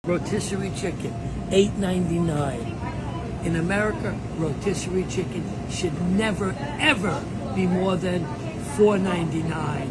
Rotisserie chicken, $8.99. In America, rotisserie chicken should never, ever be more than $4.99.